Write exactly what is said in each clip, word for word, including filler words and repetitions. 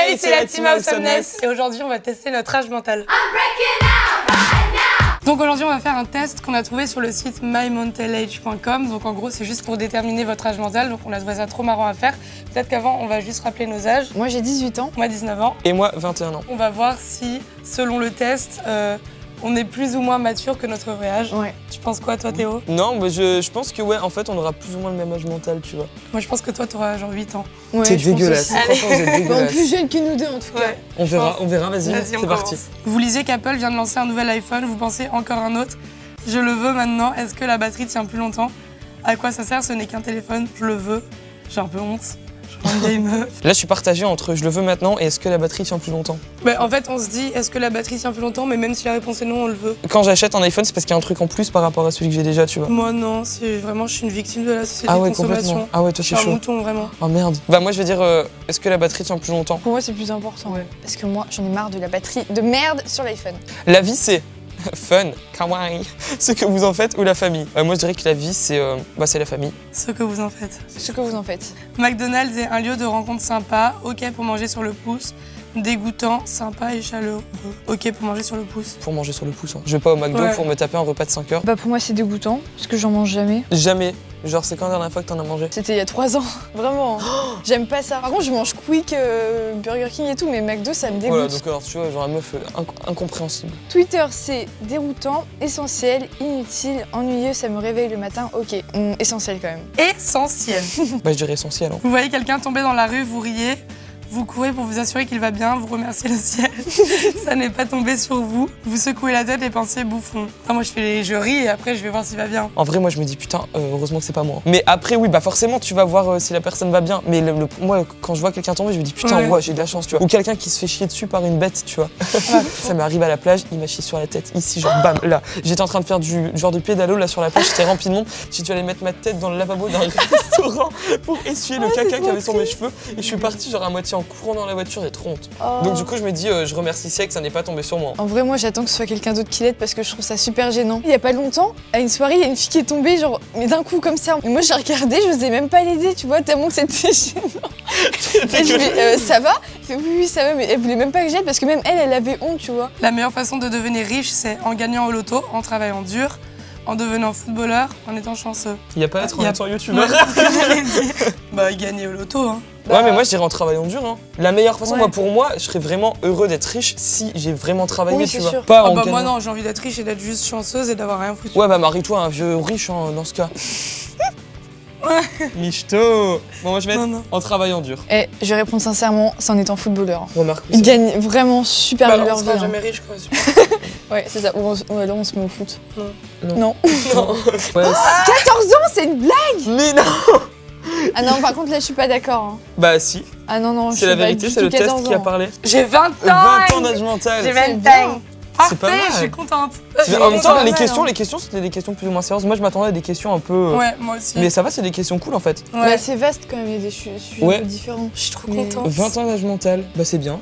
Hey, c'est la team Awesomeness et aujourd'hui on va tester notre âge mental. Donc aujourd'hui on va faire un test qu'on a trouvé sur le site my mental age point com. Donc en gros c'est juste pour déterminer votre âge mental, donc on a trouvé ça trop marrant à faire. Peut-être qu'avant on va juste rappeler nos âges. Moi j'ai dix-huit ans. Moi dix-neuf ans. Et moi vingt et un ans. On va voir si selon le test euh, on est plus ou moins mature que notre vrai âge. Ouais. Tu penses quoi toi Théo? Non, mais je, je pense que ouais, en fait on aura plus ou moins le même âge mental, tu vois. Moi je pense que toi t'auras genre huit ans. Ouais, c'est je pense dégueulasse, aussi. franchement vous êtes Bon, dégueulasse. plus jeune que nous deux en tout cas. Ouais. On verra, on verra, vas-y, Vas-y, c'est on parti. commence. Vous lisez qu'Apple vient de lancer un nouvel iPhone, vous pensez encore un autre. Je le veux maintenant, est-ce que la batterie tient plus longtemps? À quoi ça sert? Ce n'est qu'un téléphone, je le veux. J'ai un peu honte, je prends une vieille meuf. Là je suis partagé entre je le veux maintenant et est-ce que la batterie tient plus longtemps. Bah, en fait on se dit est-ce que la batterie tient plus longtemps, mais même si la réponse est non, on le veut. Quand j'achète un iPhone c'est parce qu'il y a un truc en plus par rapport à celui que j'ai déjà, tu vois. Moi non, c'est vraiment je suis une victime de la société Ah ouais, de consommation. complètement. Ah ouais, toi Je c'est suis un chaud. mouton vraiment. Oh merde. Bah moi je vais dire euh, est-ce que la batterie tient plus longtemps. Pour moi c'est plus important. Ouais. Parce que moi j'en ai marre de la batterie de merde sur l'iPhone. La vie c'est fun, kawaii, ce que vous en faites ou la famille. Euh, moi je dirais que la vie c'est euh, bah, c'est la famille. Ce que vous en faites. Ce que vous en faites. McDonald's est un lieu de rencontre sympa, ok pour manger sur le pouce. Dégoûtant, sympa et chaleureux. Ok pour manger sur le pouce. Pour manger sur le pouce. Hein. Je vais pas au McDo Ouais. pour me taper un repas de cinq heures. Bah pour moi c'est dégoûtant parce que j'en mange jamais. Jamais. Genre c'est quand la dernière fois que t'en as mangé? C'était il y a trois ans, vraiment. J'aime pas ça. Par contre je mange Quick, euh, Burger King et tout, mais McDo ça me dégoûte. Voilà, donc alors tu vois, genre la meuf euh, inc- incompréhensible. Twitter c'est déroutant, essentiel, inutile, ennuyeux, ça me réveille le matin. Ok, hum, essentiel quand même. Essentiel. Bah je dirais essentiel. Hein. Vous voyez quelqu'un tomber dans la rue, vous riez, vous courez pour vous assurer qu'il va bien, vous remerciez le ciel. Ça n'est pas tombé sur vous. Vous secouez la tête et pensez bouffon. Enfin, moi je fais les... je ris et après je vais voir s'il va bien. En vrai moi je me dis putain euh, heureusement que c'est pas moi. Mais après oui bah forcément tu vas voir euh, si la personne va bien. Mais le, le- moi quand je vois quelqu'un tomber je me dis putain Ouais. ouais, j'ai de la chance tu vois. Ou quelqu'un qui se fait chier dessus par une bête tu vois. Ça m'arrive à la plage, il m'a chié sur la tête ici genre bam là. J'étais en train de faire du genre de pédalo là sur la plage, j'étais rempli de monde. Si tu allais mettre ma tête dans le lavabo d'un restaurant pour essuyer le Oh, caca c'est qui trop avait sur mes cheveux et je suis parti genre à moitié en courant dans la voiture, j'ai trop honte. Oh. Donc du coup je me dis euh, je remercie Sia que ça n'est pas tombé sur moi. En vrai, moi j'attends que ce soit quelqu'un d'autre qui l'aide parce que je trouve ça super gênant. Il y a pas longtemps, à une soirée, il y a une fille qui est tombée, genre, mais d'un coup comme ça. Et moi j'ai regardé, je n'osais même pas l'aider, tu vois, tellement que c'était gênant. Et je lui ai, euh, ça va? Elle fait oui, oui, ça va, mais elle voulait même pas que j'aide parce que même elle, elle avait honte, tu vois. La meilleure façon de devenir riche, c'est en gagnant au loto, en travaillant dur, en devenant footballeur, en étant chanceux. Il y a pas à être en Y a- étant youtubeur. Ouais, c'est ce que j'allais dire. Bah gagner au loto hein. Ouais, mais moi je dirais en travaillant dur. Hein. La meilleure façon, Ouais. moi pour moi, je serais vraiment heureux d'être riche si j'ai vraiment travaillé, Oui, tu c'est vois. sûr. Pas Ah en bah moi gagnant. non, j'ai envie d'être riche et d'être juste chanceuse et d'avoir rien foutu. Ouais, bah marie-toi un vieux riche hein, dans ce cas. Michto. Bon, moi je vais être Non, non. en travaillant dur. Et je vais répondre sincèrement, c'est en étant footballeur. Remarque. Ils gagnent vraiment super Bah, bien alors, leur on vie. sera hein. jamais riche quoi. super. Ouais, c'est ça. Ou, on, ou alors on se met au foot. Non. Non. Non. Non. Ouais. quatorze ans, c'est une blague! Mais non. Ah non, par contre là je suis pas d'accord. hein. Bah si, Ah non, non, je c'est la suis pas vérité, du c'est tout le test quatorze qui a ans. parlé. J'ai vingt ans. vingt ans d'âge mental. J'ai C'est vingt bien. ans. Parfait, pas mal. je suis contente. Mais en même temps, pas les mal, questions, hein. les questions, c'était des questions plus ou moins sérieuses. Moi, je m'attendais à des questions un peu. euh, Ouais, moi aussi. Mais ça va, c'est des questions cool en fait. Ouais. Bah, c'est vaste quand même, il y a des su- sujets Ouais. un peu différents. Je suis trop Mais- contente. vingt ans d'âge mental, bah c'est bien.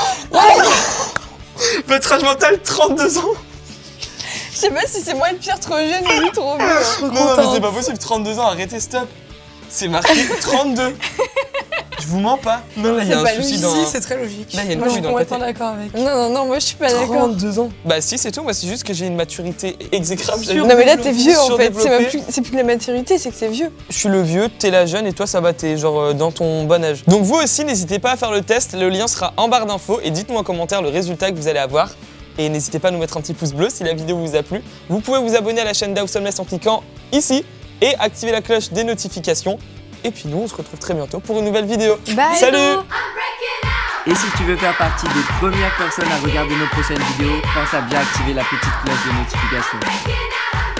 Votre âge mental, trente-deux ans. Je sais pas si c'est moi le pire trop jeune ou lui trop vieux. hein. Trop Non, non, mais contente. c'est pas possible, trente-deux ans, arrêtez, stop. C'est marqué trente-deux. Je vous mens pas. Non, là, il y a C'est un pas souci logique. dans. Si, c'est très logique. Là, il y a une moi, je couille suis dans le complètement côté. d'accord avec. Non, non, non, moi je suis pas d'accord. trente-deux ans. Bah si, c'est tout. Moi, c'est juste que j'ai une maturité exécrable. Sur- Non mais là t'es vieux en fait, c'est Surdéveloppé. même plus, c'est plus de la maturité, c'est que t'es vieux. Je suis le vieux, t'es la jeune et toi, ça va, t'es genre euh, dans ton bon âge. Donc vous aussi, n'hésitez pas à faire le test. Le lien sera en barre d'infos et dites-nous en commentaire le résultat que vous allez avoir. Et n'hésitez pas à nous mettre un petit pouce bleu si la vidéo vous a plu. Vous pouvez vous abonner à la chaîne d'Awesomeness en cliquant ici et activer la cloche des notifications. Et puis nous, on se retrouve très bientôt pour une nouvelle vidéo. Bye. Salut! Et si tu veux faire partie des premières personnes à regarder nos prochaines vidéos, pense à bien activer la petite cloche de notification.